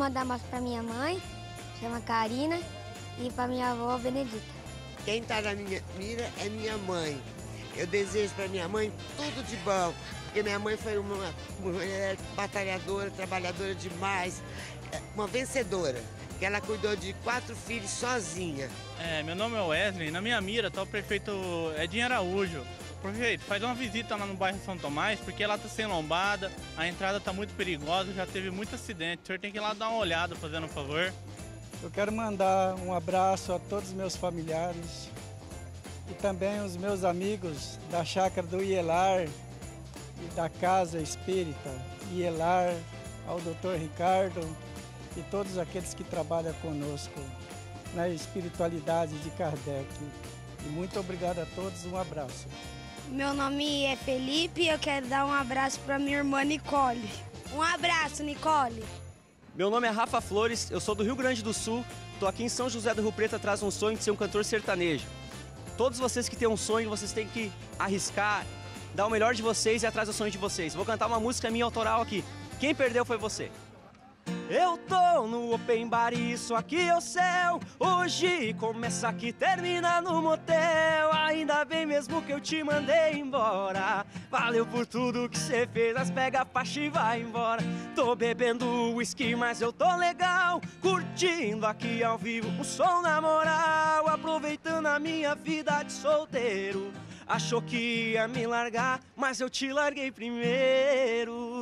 mandar mais pra minha mãe, chama Karina, e pra minha avó, Benedita. Quem tá na minha mira é minha mãe. Eu desejo pra minha mãe tudo de bom, porque minha mãe foi uma mulher batalhadora, trabalhadora demais, uma vencedora, que ela cuidou de 4 filhos sozinha. Meu nome é Wesley, na minha mira tá o prefeito Edinho Araújo. Prefeito, faz uma visita lá no bairro São Tomás, porque lá tá sem lombada, a entrada tá muito perigosa, já teve muito acidente. O senhor tem que ir lá dar uma olhada, fazendo um favor. Eu quero mandar um abraço a todos os meus familiares e também os meus amigos da chácara do Ielar e da Casa Espírita Ielar, ao Dr. Ricardo e todos aqueles que trabalham conosco na espiritualidade de Kardec. E muito obrigado a todos, um abraço. Meu nome é Felipe e eu quero dar um abraço pra minha irmã Nicole. Um abraço, Nicole. Meu nome é Rafa Flores, eu sou do Rio Grande do Sul, tô aqui em São José do Rio Preto atrás de um sonho de ser um cantor sertanejo. Todos vocês que têm um sonho, vocês têm que arriscar, dar o melhor de vocês e ir atrás do sonho de vocês. Vou cantar uma música minha autoral aqui. Quem perdeu foi você. Eu tô no open bar e isso aqui é o céu. Hoje começa aqui, termina no motel. Ainda bem mesmo que eu te mandei embora. Valeu por tudo que cê fez, mas pega a faixa e vai embora. Tô bebendo uísque, mas eu tô legal, curtindo aqui ao vivo o som na moral, aproveitando a minha vida de solteiro. Achou que ia me largar, mas eu te larguei primeiro.